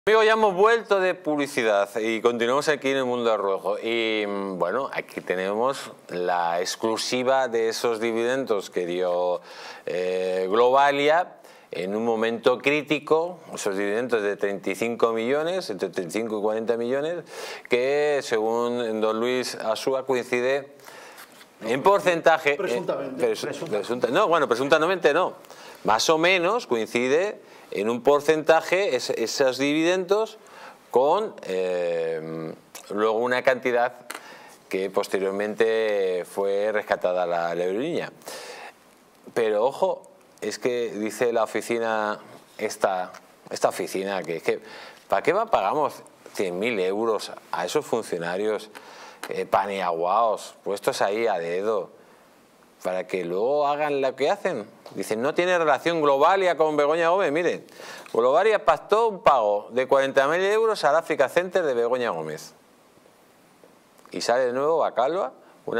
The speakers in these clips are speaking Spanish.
Amigos, ya hemos vuelto de publicidad y continuamos aquí en el Mundo Rojo. Y bueno, aquí tenemos la exclusiva de esos dividendos que dio Globalia en un momento crítico, esos dividendos de 35 millones, entre 35 y 40 millones, que según don Luis Asúa coincide en porcentaje... Presuntamente. Presuntamente no. Más o menos coincide en un porcentaje esos dividendos con luego una cantidad que posteriormente fue rescatada la aerolínea. Pero ojo, es que dice la oficina, esta oficina, que ¿para qué pagamos 100.000 euros a esos funcionarios paneaguaos, puestos ahí a dedo, para que luego hagan lo que hacen? Dicen, no tiene relación Globalia con Begoña Gómez. Miren, Globalia pactó un pago de 40.000 euros al Africa Center de Begoña Gómez. Y sale de nuevo Bacalva,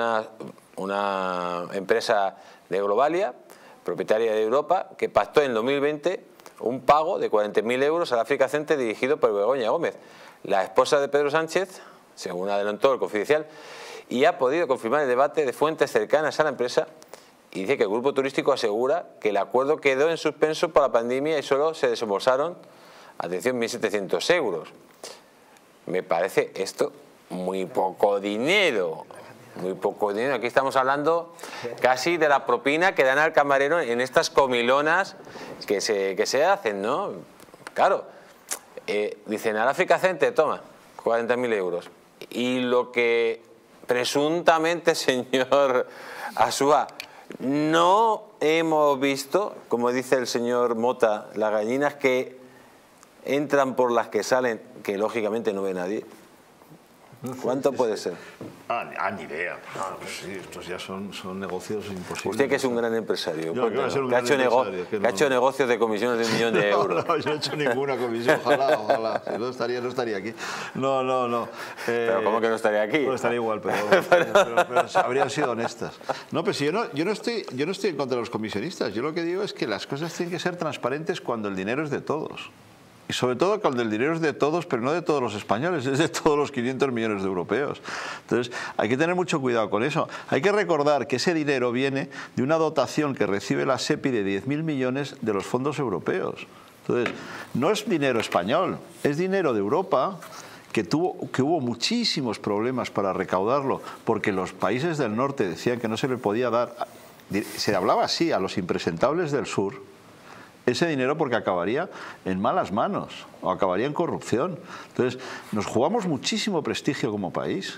una empresa de Globalia, propietaria de Europa, que pactó en 2020 un pago de 40.000 euros al Africa Center dirigido por Begoña Gómez, la esposa de Pedro Sánchez, según adelantó el Confidencial, y ha podido confirmar el debate de fuentes cercanas a la empresa. Y dice que el grupo turístico asegura que el acuerdo quedó en suspenso por la pandemia y solo se desembolsaron, atención, 1.700 euros. Me parece esto muy poco dinero. Muy poco dinero. Aquí estamos hablando casi de la propina que dan al camarero en estas comilonas que se hacen, ¿no? Claro, dicen al Africa Center, toma, 40.000 euros. Y lo que presuntamente, señor Asúa, no hemos visto, como dice el señor Mota, las gallinas que entran por las que salen, que lógicamente no ve nadie. ¿Cuánto puede ser? Ni idea. No, pues sí, estos ya son negocios imposibles. Usted que es un gran empresario, Yo, que ha hecho negocios de comisiones de 1 millón de euros. No, yo no he hecho ninguna comisión, ojalá. Si no estaría aquí. No. ¿Pero cómo que no estaría aquí? No estaría igual, pero habrían sido honestas. No, pero si yo no estoy en contra de los comisionistas. Yo lo que digo es que las cosas tienen que ser transparentes cuando el dinero es de todos. Y sobre todo cuando el dinero es de todos, pero no de todos los españoles, es de todos los 500 millones de europeos. Entonces, hay que tener mucho cuidado con eso. Hay que recordar que ese dinero viene de una dotación que recibe la SEPI de 10.000 millones de los fondos europeos. Entonces, no es dinero español, es dinero de Europa, que hubo muchísimos problemas para recaudarlo, porque los países del norte decían que no se le podía dar, se hablaba así, a los impresentables del sur, ese dinero, porque acabaría en malas manos o acabaría en corrupción. Entonces, nos jugamos muchísimo prestigio como país.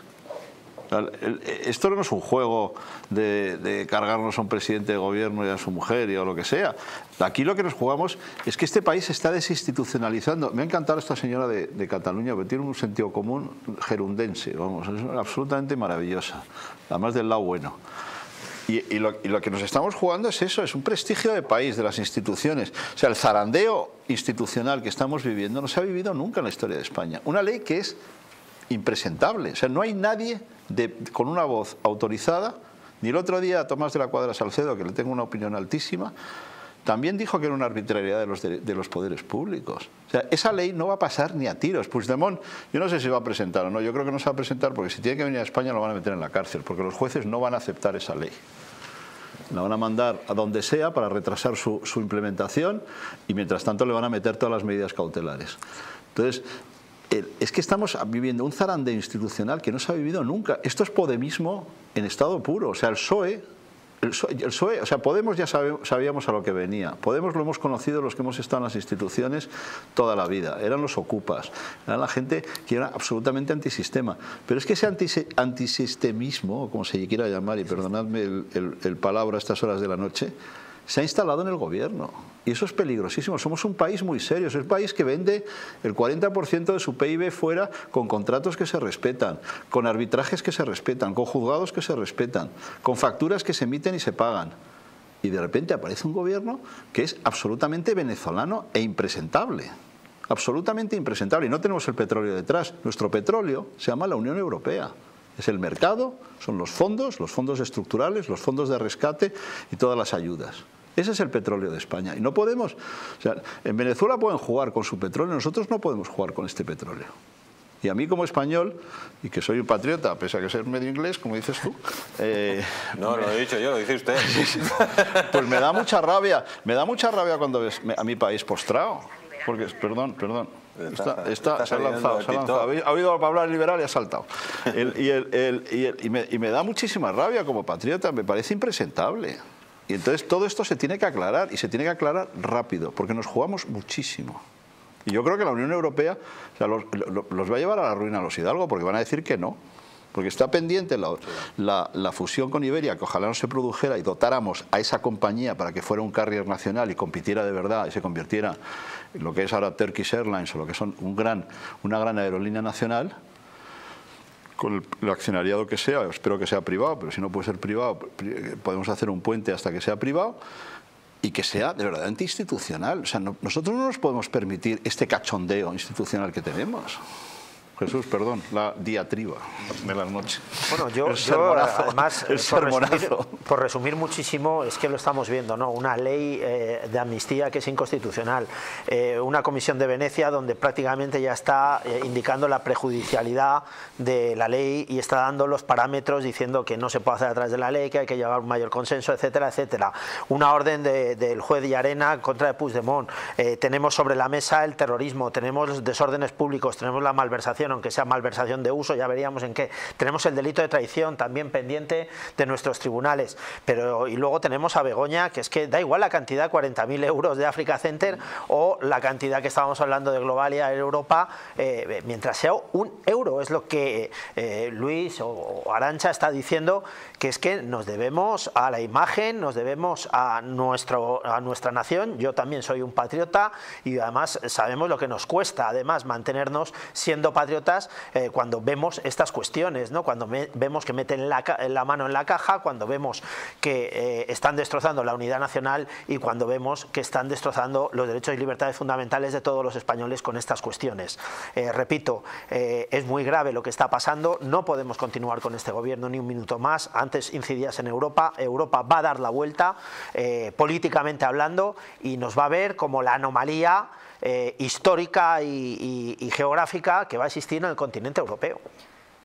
Esto no es un juego de cargarnos a un presidente de gobierno y a su mujer y a lo que sea. Aquí lo que nos jugamos es que este país se está desinstitucionalizando. Me ha encantado esta señora de Cataluña, porque tiene un sentido común gerundense, vamos, es absolutamente maravillosa, además del lado bueno. Y lo que nos estamos jugando es eso, es un prestigio de país, de las instituciones. O sea, el zarandeo institucional que estamos viviendo no se ha vivido nunca en la historia de España. Una ley que es impresentable. O sea, no hay nadie con una voz autorizada. Ni el otro día Tomás de la Cuadra Salcedo, que le tengo una opinión altísima, también dijo que era una arbitrariedad de los poderes públicos. O sea, esa ley no va a pasar ni a tiros. Puigdemont, yo no sé si va a presentar o no, yo creo que no se va a presentar porque si tiene que venir a España lo van a meter en la cárcel, porque los jueces no van a aceptar esa ley. La van a mandar a donde sea para retrasar su implementación y mientras tanto le van a meter todas las medidas cautelares. Entonces, es que estamos viviendo un zarandeo institucional que no se ha vivido nunca. Esto es podemismo en estado puro. O sea, el PSOE, o sea, Podemos ya sabíamos a lo que venía. Podemos lo hemos conocido los que hemos estado en las instituciones toda la vida. Eran los ocupas, eran la gente que era absolutamente antisistema. Pero es que ese antisistemismo, o como se quiera llamar, y perdonadme el palabra a estas horas de la noche, se ha instalado en el gobierno. Y eso es peligrosísimo. Somos un país muy serio. Es un país que vende el 40% de su PIB fuera con contratos que se respetan, con arbitrajes que se respetan, con juzgados que se respetan, con facturas que se emiten y se pagan. Y de repente aparece un gobierno que es absolutamente venezolano e impresentable. Absolutamente impresentable. Y no tenemos el petróleo detrás. Nuestro petróleo se llama la Unión Europea. Es el mercado, son los fondos estructurales, los fondos de rescate y todas las ayudas. Ese es el petróleo de España. Y no podemos... O sea, en Venezuela pueden jugar con su petróleo, nosotros no podemos jugar con este petróleo. Y a mí como español, y que soy un patriota, pese a que ser medio inglés, como dices tú... no, lo he dicho yo, lo dice usted. Pues me da mucha rabia cuando ves a mi país postrado. Porque, perdón, se ha lanzado. Ha oído hablar liberal y ha saltado. Y me da muchísima rabia como patriota, me parece impresentable. Y entonces todo esto se tiene que aclarar, y se tiene que aclarar rápido, porque nos jugamos muchísimo. Y yo creo que la Unión Europea, o sea, los va a llevar a la ruina a los Hidalgo, porque van a decir que no. Porque está pendiente la fusión con Iberia, que ojalá no se produjera, y dotáramos a esa compañía para que fuera un carrier nacional y compitiera de verdad y se convirtiera en lo que es ahora Turkish Airlines o lo que son una gran aerolínea nacional, con el accionariado que sea, espero que sea privado, pero si no puede ser privado, podemos hacer un puente hasta que sea privado, y que sea de verdad institucional. O sea, nosotros no nos podemos permitir este cachondeo institucional que tenemos. Jesús, perdón, la diatriba de las noches. Bueno, yo además, por resumir muchísimo, es que lo estamos viendo, ¿no? Una ley de amnistía que es inconstitucional, una comisión de Venecia donde prácticamente ya está indicando la prejudicialidad de la ley y está dando los parámetros diciendo que no se puede hacer a través de la ley, que hay que llevar un mayor consenso, etcétera, etcétera. Una orden del juez Llarena contra de Puigdemont. Tenemos sobre la mesa el terrorismo, tenemos los desórdenes públicos, tenemos la malversación, aunque sea malversación de uso, ya veríamos en qué. Tenemos el delito de traición también pendiente de nuestros tribunales. Y luego tenemos a Begoña, que es que da igual la cantidad, 40.000 euros de Africa Center o la cantidad que estábamos hablando de Globalia en Europa, mientras sea €1, es lo que Luis o Arantxa está diciendo, que es que nos debemos a la imagen, nos debemos a nuestra nación. Yo también soy un patriota y además sabemos lo que nos cuesta además mantenernos siendo patriotas cuando vemos estas cuestiones, ¿no? Cuando vemos que meten la mano en la caja, cuando vemos que están destrozando la unidad nacional y cuando vemos que están destrozando los derechos y libertades fundamentales de todos los españoles con estas cuestiones. Repito, es muy grave lo que está pasando, no podemos continuar con este gobierno ni un minuto más. Antes incidías en Europa, Europa va a dar la vuelta políticamente hablando y nos va a ver como la anomalía histórica y geográfica que va a existir en el continente europeo.